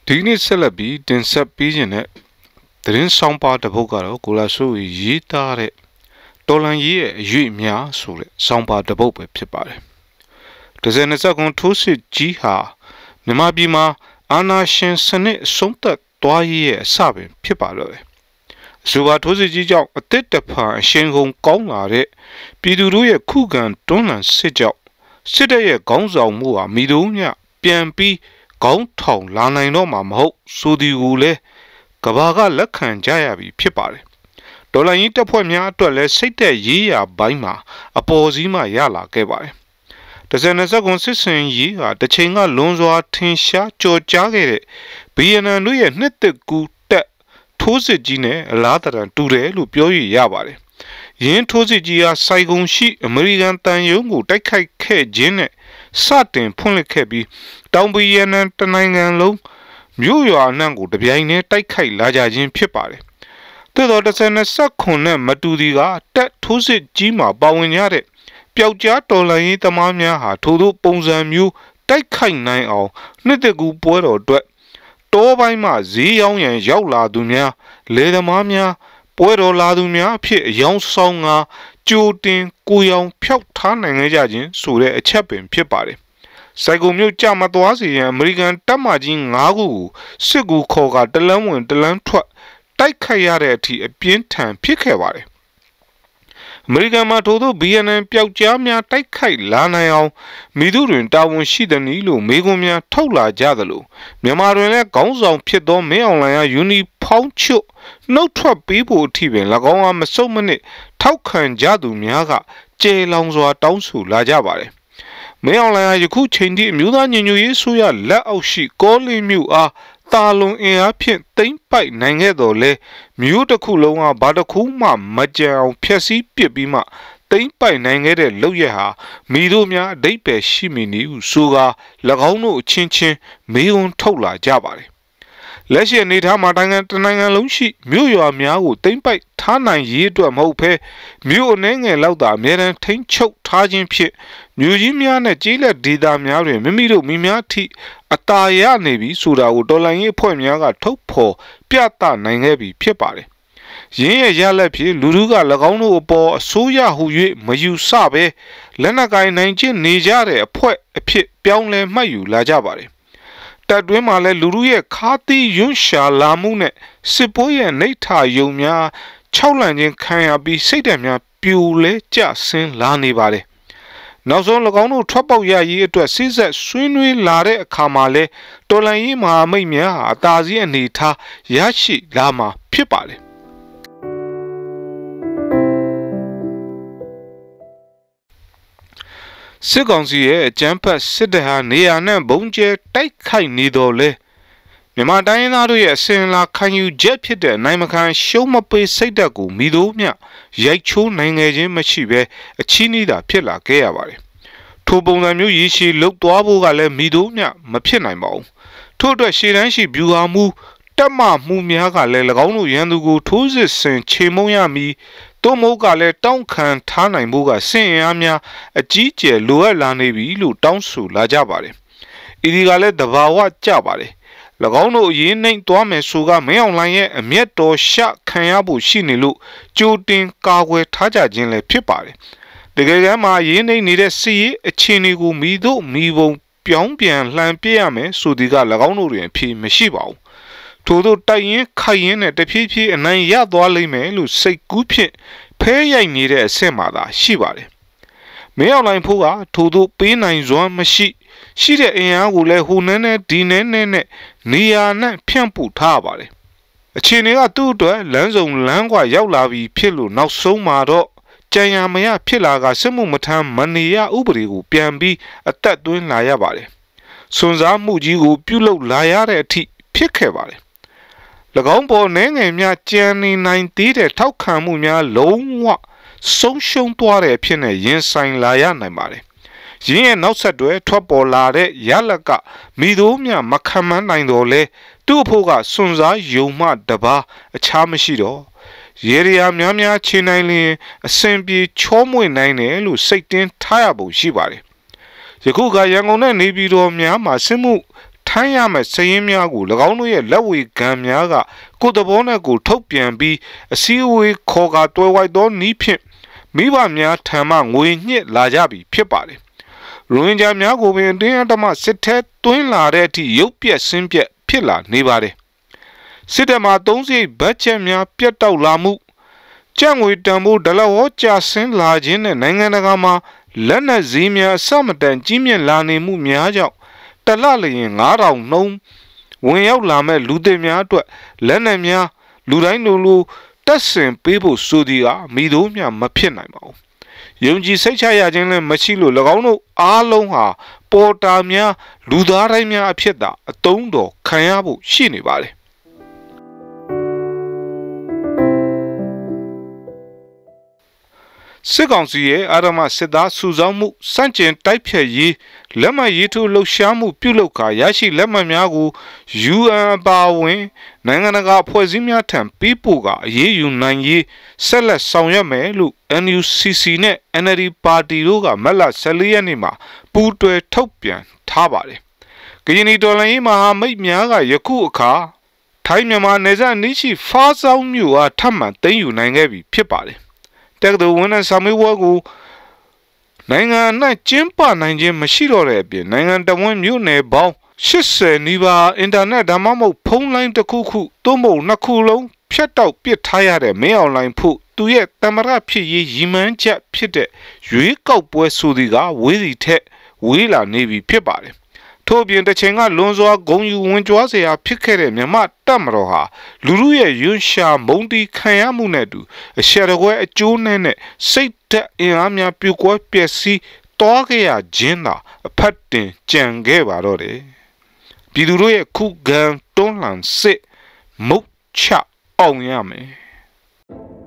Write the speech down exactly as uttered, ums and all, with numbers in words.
ဒီနေ့ဆက်လက်ပြီးတင်ဆက်ပေးခြင်းနဲ့သတင်းဆောင်ပါတစ်ပုဒ်ကတော့ကိုလာဆိုးရေးသားတဲ့တော်လန်ရေးရဲ့အရွေ့များဆိုတဲ့ဆောင်ပါတစ်ပုဒ်ပဲဖြစ်ပါတယ်။ဒဇယ်နှစ်ဆက်ကွန်ထိုးစစ်ကြီးဟာမြန်မာပြည်မှာအာဏာရှင်စနစ်အဆုံးသတ်သွားရေးရဲ့အစပင်ဖြစ်ပါတော့တယ်။အဆိုပါထိုးစစ်ကြီးကြောင့်အသစ်တဖန်အရှင်ကုန်ကောင်းလာတဲ့ပြည်သူတို့ရဲ့ခုခံတွန်းလှန်စစ်ကြောင့်စစ်တပ်ရဲ့ခေါင်းဆောင်မှုဟာမိတို့မြပြန်ပြီးကောင်းထောင်လာနိုင်တော့မှာမဟုတ်ဆိုဒီကိုလည်းကဘာကလက်ခံကြရပြီဖြစ်ပါတယ်။ဒေါ်လာရင်းတပ်ဖွဲ့များအတွက်လည်းစိတ်သက်ရေးရာဘိုင်းမှာအပေါ်စီးမှရလာခဲ့ပါတယ်။ဒဇယ်နှစ်ဆက်ကွန်စစ်စင်ရေးဟာတစ်ချိန်ကလွန်စွာထင်ရှားကြော်ကြားခဲ့တဲ့ဘီယန်နန်တို့ရဲ့နှစ်သက်ကူတက်ထိုးစစ်ကြီးနဲ့အလားတန်တူတယ်လို့ပြောရရပါတယ်။ယင်းထိုးစစ်ကြီးဟာစိုက်ကုန်ရှိအမေရိကန်တန်ယုံကိုတိုက်ခိုက်ခဲ့ခြင်းနဲ့စတင်ဖွင့်လှစ်ခဲ့ပြီးတောင်ဘီယန်နန်တနိုင်ငံလုံးမြို့ရွာအနှံ့ကိုတပြိုင်တည်းတိုက်ခိုက်လာကြခြင်းဖြစ်ပါတယ်။သို့သောဒဇယ်နှစ်ဆက်ခွန်နဲ့မတူဒီကတက်ထိုးစစ်ကြီးမှာပါဝင်ရတဲ့ပျောက်ကြားတော်လှန်ရေးသမားများဟာထို့သောပုံစံမျိုးတိုက်ခိုက်နိုင်အောင်နှစ်သက်ကူပွဲတော်အတွက်တောပိုင်းမှာဈေးရောင်းရန်ရောက်လာသူများလေသမားများပွဲတော်လာသူများအဖြစ်အယောင်ဆောင်ငါကြိုတင်ကိုရောင်ဖျောက်ထားနိုင်ကြခြင်းဆိုတဲ့အချက်ပင်ဖြစ်ပါတယ်။စိုက်ကုန်မျိုးကြမသွားစေရန်အမေရိကန်တပ်မကြီး၅ခုကိုစစ်ကူခေါ်ကတလန်းဝင်တလန်းထွက်တိုက်ခိုက်ရတဲ့အထိအပြင်းထန်ဖြစ်ခဲ့ပါတယ်။အမေရိကန်မှာထို့သောဘီယန်နန်ပျောက်ကြားများတိုက်ခိုက်လာနိုင်အောင်မိသူတွင်တာဝန်ရှိသည်နည်းလို့မေကွန်များထုတ်လာကြသလိုမြန်မာတွင်လည်းခေါင်းဆောင်ဖြစ်သောမင်းအောင်လှိုင်ကယူနီဖောင်းချွတ်နှုတ်ထွက်ပေးဖို့အထိပင်၎င်းအားမစုံမနစ်ထောက်ခံကြသူများကကျေလောင်စွာတောင်းဆိုလာကြပါတယ်။မင်းအောင်လှိုင်ဟာယခုချိန်ထိအမျိုးသားညီညွတ်ရေးဆိုရလက်အောက်ရှိကောလင်းမြို့အားတာလွန်အင်အားဖြင့်တိမ့်ပိုက်နိုင်ခဲ့တော်လဲမြို့တစ်ခုလုံးကဘာတစ်ခုမှမကြံအောင်ဖျက်ဆီးပစ်ပြီးမှတိမ့်ပိုက်နိုင်ခဲ့တဲ့လုပ်ရဟာမိတို့များအဓိပ္ပာယ်ရှိမည်နည်းဟုဆိုကာ၎င်းတို့အချင်းချင်းမေးခွန်းထုတ်လာကြပါတယ်။လက်ရှိအနေထားမှာတိုင်းတနိုင်ငံလုံးရှိမြို့ရွာများကိုတိမ့်ပိုက်ထားနိုင်ရေးအတွက်မဟုတ်ဘဲမြို့အနေငယ်လောက်သာအများတန်းထိန်းချုပ်ထားခြင်းဖြင့်မြို့ကြီးများနဲ့ကျေးလက်ဒေသများတွင်မိမိတို့မိများထိအတာရနေပြီဆိုတာကိုတော်လှန်ရေးအဖွဲ့များကထုတ်ဖော်ပြသနိုင်ခဲ့ပြီဖြစ်ပါတယ်။ရင်းရဲ့ရလက်ဖြင့်လူလူက၎င်းတို့အပေါ်အစိုးရဟု၍မယူဆဘဲလက်နက်ကိုင်နိုင်ခြင်းနေကြတဲ့အဖွဲ့အဖြစ်ပြောင်းလဲမှတ်ယူလာကြပါတယ်။တပ်တွင်းမှာလည်းလူလူရဲ့ခါတီးယွန်းရှာလာမှုနဲ့စစ်ပွဲရဲ့နှိဋ္ဌာယုံများခြောက်လန့်ခြင်းခံရပြီးစိတ်ဓာတ်များပြိုလဲကျဆင်းလာနေပါတယ်။နောက်ဆုံး၎င်းတို့ထွက်ပေါက်ရရေးအတွက်စိစက်ဆွေးနွေးလာတဲ့အခါမှာလဲတော်လှန်ရေးမဟာမိတ်များဟာအသာစီးအနေထားရရှိလာမှာဖြစ်ပါတယ်။စစ်ကောင်စီရဲ့အကြမ်းဖက်စစ်တပ်ဟာနေရာနဲ့ဘုံကျဲတိုက်ခိုက်နေတော်လဲမြန်မာတိုင်းရင်းသားတို့ရဲ့အစဉ်အလာခံယူချက်ဖြစ်တဲ့နိုင်မခံရှုံးမပေးစိတ်ဓာတ်ကိုမိတို့မြရိုက်ချိုးနိုင်ငယ်ခြင်းမရှိဘဲအချီးနှီးတာဖြစ်လာခဲ့ရပါတယ်။ထိုပုံစံမျိုးရည်ရှိလှုပ်သွားဖို့ကလည်းမိတို့မြမဖြစ်နိုင်ပါဘူး။ထို့အတွက်ရှေ့တန်းရှိဗျူဟာမှုတက်မှမှုများကလည်း၎င်းတို့ရန်သူကိုထိုးစစ်ဆင်ချေမှုန်းရမည်သို့မဟုတ်ကလည်းတောင်းခံထားနိုင်ဖို့ကစင်အားများအကြီးကျယ်လိုအပ်လာနေပြီလို့တောင်းဆိုလာကြပါတယ်။ဤဒီကလည်းတဘာဝကြပါတယ်။၎င်းတို့အရင်နှိမ့်သွားမယ်ဆိုကမင်းအောင်လှိုင်ရဲ့အမျက်တော်ရှခံရဖို့ရှိနေလို့ကြိုတင်ကာကွယ်ထားကြခြင်းလည်းဖြစ်ပါတယ်။တကယ်ကမ်းမှာရင်းနှိမ့်နေတဲ့စီရေးအခြေအနေကိုမိတို့မိဘုံပြောင်းပြန်လှန်ပြရမယ်ဆိုဒီက၎င်းတို့တွင်အဖြေမရှိပါဘူး။ထို့သောတိုက်ရင်ခိုက်ရင်နဲ့တဖြည်းဖြည်းအနိုင်ရသွားလိမ့်မယ်လို့စိတ်ကူးဖြင့်ဖဲရိုက်နေတဲ့အဆင့်မှာသာရှိပါတယ်။မင်းအောင်လှိုင်ဖို့ကထို့သောပေးနိုင်စွမ်းမရှိရှိတဲ့အင်အားကိုလည်းဟိုနဲနဲဒီနဲနဲနဲ့နေရာနဲ့ဖြန့်ပူထားပါတယ်။အခြေအနေကသူ့အတွက်လမ်းစုံလမ်းကွာရောက်လာပြီဖြစ်လို့နောက်ဆုံးမှာတော့ကြံရမရဖြစ်လာကစစ်မှုမထမ်းမနေရဥပဒေကိုပြန်ပြီးအသက်သွင်းလာရပါတယ်။စွန်စားမှုကြီးကိုပြုလုပ်လာရတဲ့အထိဖြစ်ခဲ့ပါတယ်။၎င်းပေါ်နှဲငယ်များကြံနေနိုင်သေးတဲ့ထောက်ခံမှုများလုံးဝဆုံးရှုံးသွားတဲ့အဖြစ်နဲ့ရင်ဆိုင်လာရနိုင်ပါတယ်။ရင်းရဲ့နောက်ဆက်တွဲထွက်ပေါ်လာတဲ့ရလက်ကမိတို့မြမခံမနိုင်တော့လဲသူ့အဖို့ကစွန်စားယုံမှတပါအခြားမရှိတော့ရေရီယာများများခြေနိုင်လျင်အစဉ်ပြေချောမွေ့နိုင်တယ်လို့စိတ်တင်းထားရပုံရှိပါတယ်။ယခုကရန်ကုန်နဲ့နေပြည်တော်များမှာစစ်မှုထထိုင်းရမယ့်စည်ရင်းများကို၎င်းတို့ရဲ့လက်ဝေကံများကကိုယ်တဘောနဲ့ကိုထုတ်ပြန်ပြီးအစည်းအဝေးခေါ်ကာတွဲဝိုက်သောနည်းဖြင့်မိဘများထံမှငွေညှစ်လာကြပြီဖြစ်ပါတယ်။ရိုဟင်ဂျာများကိုပင်တင်းအဓမ္မစစ်ထဲတွင်းလာတဲ့အထိရုပ်ပြက်ဆင်းပြက်ဖြစ်လာနေပါတယ်။စစ်တပ်မှသုံးစရိတ်ဘတ်ဂျက်များပြတ်တောက်လာမှုကျပ်ငွေတန်ဖိုးဒလဟောကျဆင်းလာခြင်းနဲ့နိုင်ငံတကာမှာလက်နက်ဈေးများအဆမတန်ကြီးမြင့်လာနေမှုများကြောင့်တလလျင်ငါးထောင်နှုန်းဝင်ရောက်လာမဲ့လူတွေများအတွက်လက်နက်များလူတိုင်းလူလူတက်ဆင်ပေးဖို့ဆိုသည်ကမိတို့မျှမဖြစ်နိုင်ပါဘူး။ယုံကြည်စိတ်ချရခြင်းလည်းမရှိလို့၎င်းတို့အားလုံးဟာပေါ်တာများလူသားတိုင်းများအဖြစ်သာအတုံးတော်ခံရဖို့ရှိနေပါလေ။စစ်ကောင်စီရဲ့အာရမစစ်သားစုဆောင်းမှုစန့်ကျင်တိုက်ဖြတ်ရေးလက်မှတ်ရေးထိုးလှုပ်ရှားမှုပြုလုပ်ကာရရှိလက်မှတ်များကို ယူအန် ပါဝင်နိုင်ငံတကာအဖွဲ့အစည်းများထံပေးပို့ကာအရေးယူနိုင်ရေးဆက်လက်ဆောင်ရွက်မယ်လို့ အန် ယူ စီ စီ နဲ့ အန် အယ် ဒီ ပါတီတို့ကမတ်လဆယ်လေးရက်နေ့မှာပူးတွဲထုတ်ပြန်ထားပါတယ်။ကရင်နီတော်လှန်ရေးမဟာမိတ်များကယခုအခါထိုင်းမြန်မာနယ်စပ်နီးရှိဖားဆောင်မြို့အားထပ်မံသိမ်းယူနိုင်ခဲ့ပြီဖြစ်ပါတယ်။တက္ကသိုလ်ဝန်ထမ်းစာမေးပွဲကိုနိုင်ငံအနှံ့ကျင်းပနိုင်ခြင်းမရှိတော့တဲ့အပြင်နိုင်ငံတော်ဝန်မြို့နယ်ပေါင်းရှစ်ဆယ်နီးပါးအင်တာနက်ဒါမှမဟုတ်ဖုန်းလိုင်းတစ်ခုခုသို့မဟုတ်နှစ်ခုလုံးဖြတ်တောက်ပစ်ထားရတဲ့မင်းအွန်လိုင်းဖို့သူရဲ့တမရဖြစ်ရေးရည်မှန်းချက်ဖြစ်တဲ့ရွေးကောက်ပွဲဆိုသည်ကဝေးစီထက်ဝေးလာနေပြီဖြစ်ပါတယ်ထို့ပြင်တစ်ချိန်ကလွန်စွာဂုံယူဝင်ကြွားเสียဖြစ်ခဲ့တဲ့မြန်မာတပ်မတော်ဟာလူလူရဲ့ယွန်းရှာမုံတီခံရမှုနဲ့တူအရှက်တကွဲအကျိုးနဲ့နဲ့စိတ်ဓာတ်အင်အားများပြိုကွဲပျက်စီးတောခဲ့ရခြင်းသာအဖတ်တင်ကြံခဲ့ပါတော့တယ်ပြည်သူတို့ရဲ့ခုခံတွန်းလှန်စစ်မုတ်ချအောင်ရမယ်